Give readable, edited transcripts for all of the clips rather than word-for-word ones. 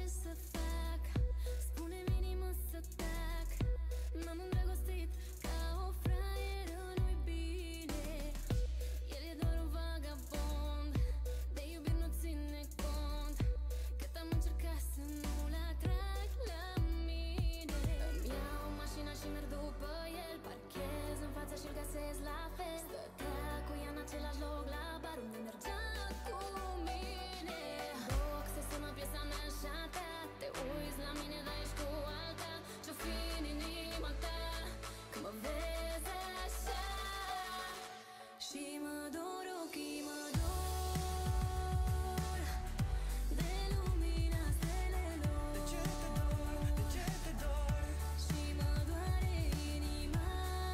ce să fac, spune-mi inimă să tac. M-am îndrăgostit ca o fraieră, nu-i bine. El e doar un vagabond, de iubiri nu ține cont. Cât am încercat să nu-l atrag la mine. Îmi iau mașina și merg după el, parchez în fața și-l găsesc la fel. Stătea cu ea în același loc la bar unde mergea cu mine. Boxe sună piesa mea și a ta, te uiți la mine, dar ești cu alta. Ce-o fi în inima ta când mă vezi așa? Și mă dor ochii, mă dor de lumina stelelor. De ce te dor? De ce te dor? Și mă doare inima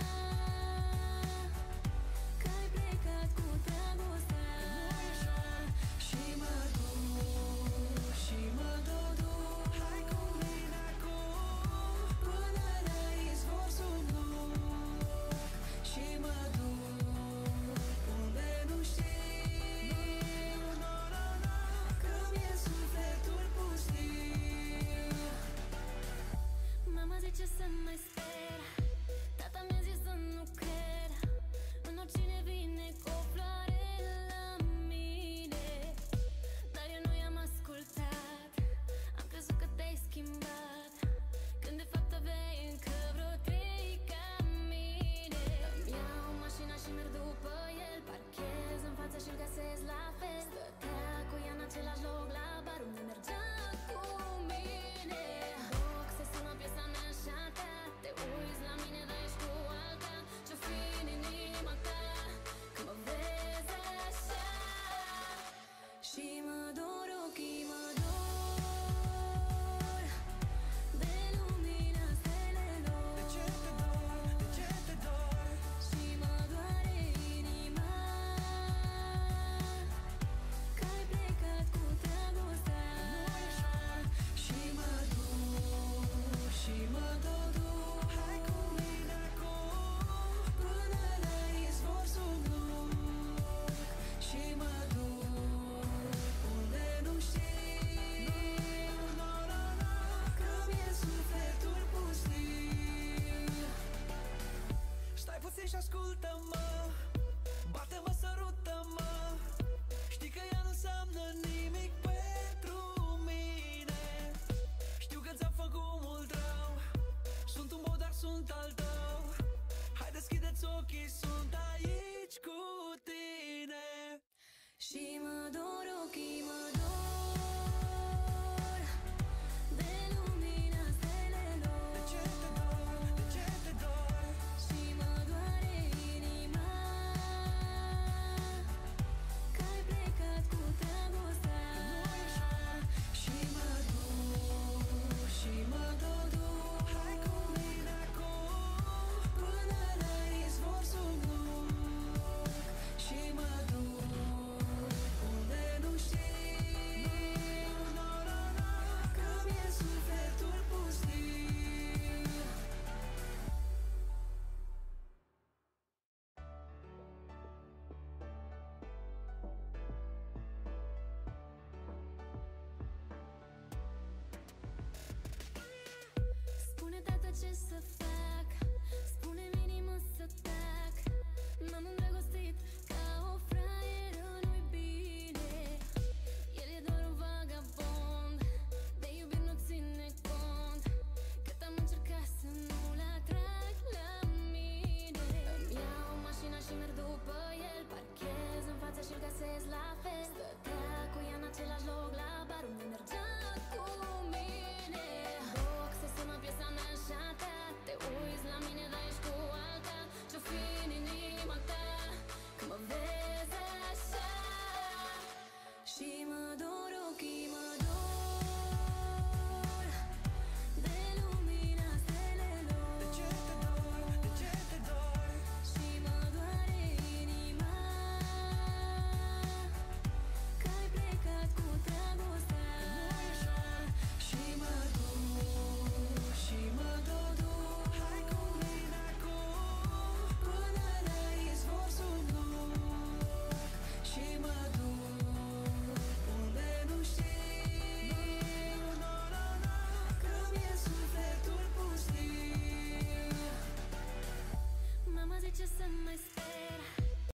că ai plecat cu dragostea. Și mă duc, și mă duc. Hai cu mine acum, până la izvor sub loc. Și mă duc unde nu știi, că mi-e sufletul pustiu. Mama zice să mai sper, tata mi-a zis să nu cred în oricine vine cu o floare la mine. Dar eu nu i-am ascultat, am crezut că te-ai schimbat, când de fapt aveai încă vreo trei ca mine. Îmi iau mașina și merg după el, parchez în fața și-l găsesc la fel. Stătea cu ea în același loc la bar unde mergea cu mine. Boxe sună piesa mea și a ta, te uiți la mine, dar ești cu alta. Ce-o fi în inima ta când mă vezi așa? Și mă dor ochii, mă dor de lumina stelelor. De ce te dor? De ce te dor? Și mă doare inima că ai plecat cu dragostea. Și mă duc, și mă duc. Hai cu mine acum, până la izvor sub loc. Și mă duc unde nu știi, că mi-e sufletul pustiu. Stai puțin și ascultă-mă, bate-mă, sărută-mă. Știi că ea nu înseamnă nimic pentru mine. Știu că ți-am făcut mult rău, sunt un bou, dar sunt al tău. Hai, deschide-ți ochii, sunt aici cu tine. Și mă dor ochii, mă dor de lumina stelelor. De ce te dor? De ce te dor? Și mă doare inima că ai plecat cu dragostea. Și mă duc, și mă duc. Hai cu mine acum, până la izvor sub loc. Și mă duc unde nu știi, că mi-e sufletul pustiu. Spune tata ce să fac, spune-mi inimă să tac. M-am îndrăgostit